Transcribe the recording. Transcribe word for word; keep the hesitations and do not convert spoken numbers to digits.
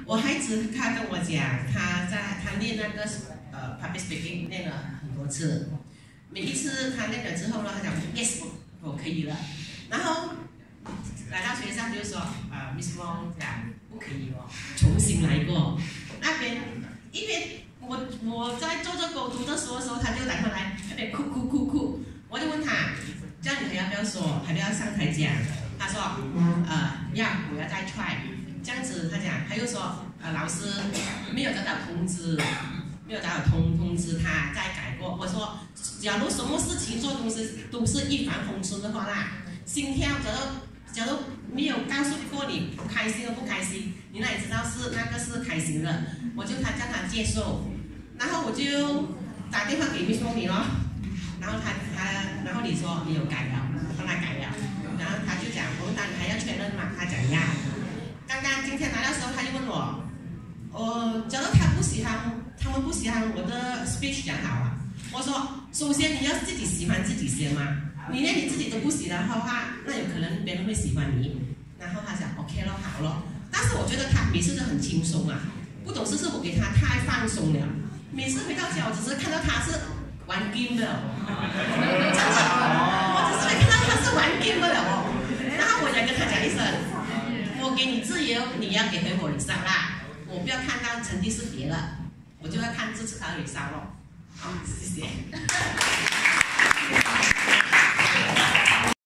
我孩子他跟我讲，他在他练那个呃 public speaking 练了很多次，每一次他练了之后呢，他讲 yes 我可以了，然后来到学校就是说啊、呃、，Miss Wong 讲不可以哦，重新来过。那边因为我我在做这狗读的时候时候，他就打过来，那边哭哭哭哭，我就问他，这样你还要不要说，还不要上台讲？他说，呃，要我要再 try。这样子他讲，他又说，呃，老师没有得到通知，没有得到通通知他再改过。我说，假如什么事情做东西都是一帆风顺的话啦，心跳假如假如没有告诉过你不开心或不开心，你哪里知道是那个是开心的？我就他叫他接受，然后我就打电话给秘书你咯，然后他他然后你说你有改了，帮他改了，然后他就讲，我问他你还要确认吗？他讲要。刚刚今天来的时候，他就问我，我假如他不喜欢，他们不喜欢我的 speech 讲好啊。我说，首先你要自己喜欢自己先嘛，你连你自己都不喜欢的话，那有可能别人会喜欢你。然后他讲 OK 咯，好咯。但是我觉得他每次都很轻松啊，不懂是不是我给他太放松了。每次回到家，我只是看到他是玩 game 的，真的，我只是会看到他是玩 game 的哦。然后我也跟他讲一声。我给你自由，你要给回我礼上啦。我不要看到成绩是别了，我就要看这次他的礼上咯。好，谢谢。